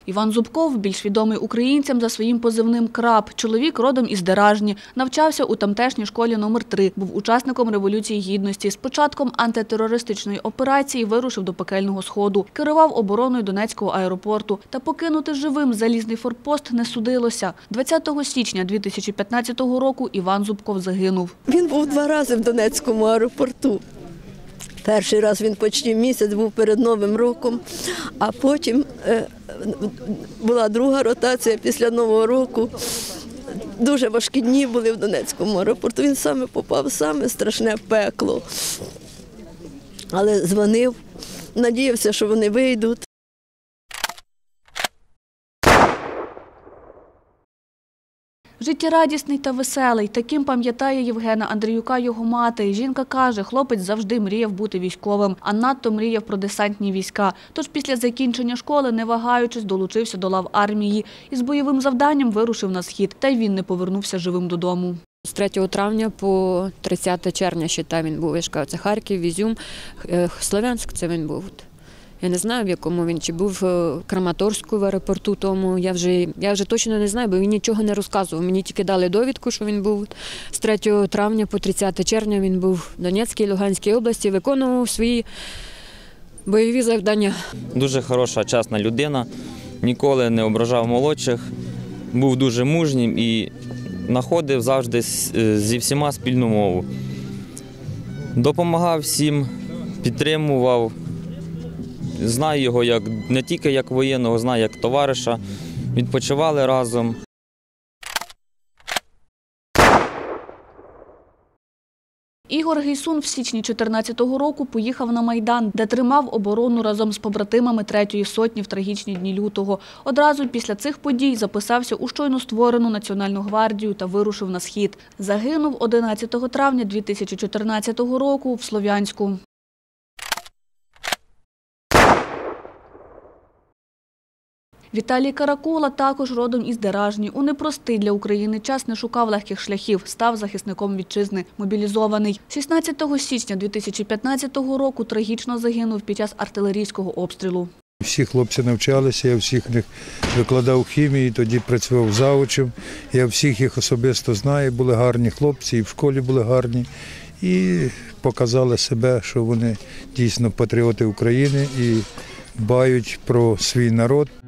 Іван Зубков більш відомий українцям за своїм позивним «Краб». Чоловік родом із Деражні. Навчався у тамтешній школі номер 3. Був учасником Революції Гідності. З початком антитерористичної операції вирушив до пекельного сходу. Керував обороною Донецького аеропорту. Та покинути живим залізний форпост не судилося. 20 січня 2015 року Іван Зубков загинув. Він був 2 рази в Донецькому аеропорту. Перший раз він почти місяць був перед Новим роком, а потім була друга ротація після Нового року. Дуже важкі дні були в Донецькому аеропорту. Він саме попав в саме страшне пекло. Але дзвонив, надіявся, що вони вийдуть. Життєрадісний та веселий. Таким пам'ятає Євгена Андріюка його мати. Жінка каже, хлопець завжди мріяв бути військовим, а надто мріяв про десантні війська. Тож після закінчення школи, не вагаючись, долучився до лав армії. І з бойовим завданням вирушив на схід. Та й він не повернувся живим додому. З 3 травня по 30 червня, він був. Це Харків, Ізюм, Слов'янськ, це він був. Я не знаю, в якому він, чи був в Краматорську в аеропорту тому, я вже точно не знаю, бо він нічого не розказував. Мені тільки дали довідку, що він був. З 3 травня по 30 червня він був в Донецькій, Луганській області, виконував свої бойові завдання. Дуже хороша, чесна людина, ніколи не ображав молодших, був дуже мужнім і знаходив завжди зі всіма спільну мову. Допомагав всім, підтримував. Знаю його не тільки як воєнного, знаю як товариша. Відпочивали разом. Ігор Гейсун в січні 2014 року поїхав на Майдан, де тримав оборону разом з побратимами 3-ї сотні в трагічні дні лютого. Одразу після цих подій записався у щойно створену Національну гвардію та вирушив на схід. Загинув 11 травня 2014 року в Слов'янську. Віталій Каракула також родом із Деражні. У непростий для України час не шукав легких шляхів, став захисником вітчизни, мобілізований. 16 січня 2015 року трагічно загинув під час артилерійського обстрілу. Всі хлопці навчалися, я всіх них викладав хімії, тоді працював завучем. Я всіх їх особисто знаю, були гарні хлопці, і в школі були гарні. І показали себе, що вони дійсно патріоти України і дбають про свій народ.